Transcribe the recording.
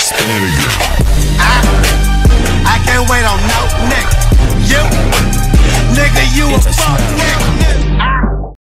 Spin it again. I can't wait on no nigga. You, nigga, you a fuck.